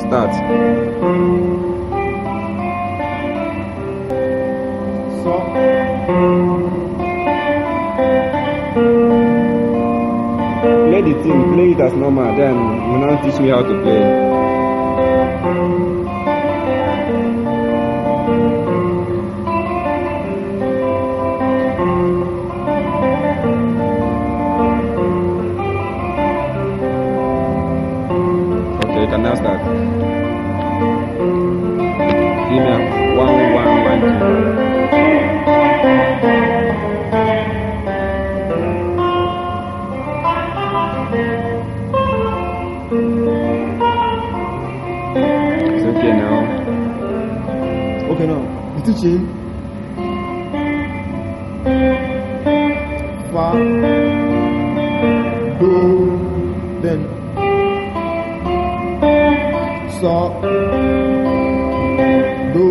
Start. So. Play the thing, play it as normal, then you now teach me how to play. Okay, you can now start. Give me a 1, 1, 1, 2. It's okay now. Okay now. You teaching. Fa. Do. Then. So. Do.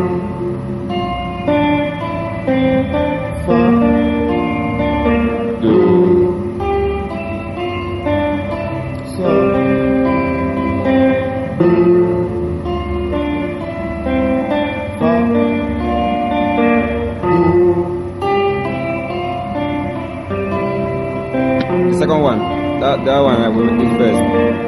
Fa. Do. So. Do. The second one. That one I will make it first.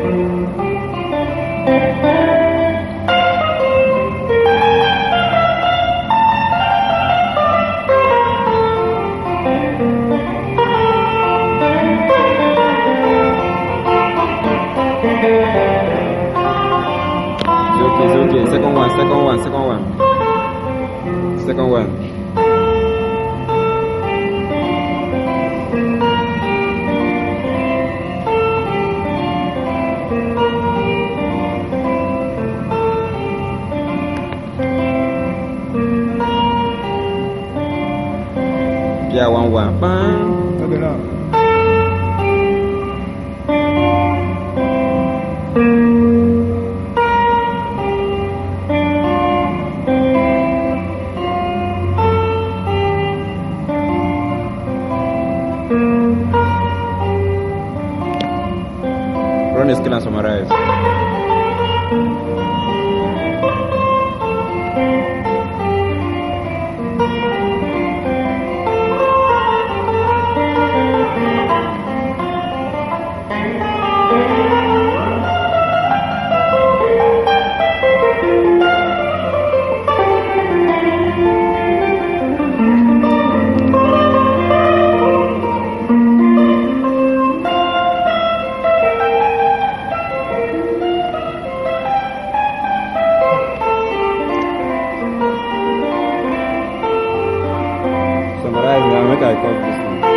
It's okay. Second one. Second one. Yeah, 1, 1. Bang. Okay now. Run the scale and summarize. Summarize now, make I call this one.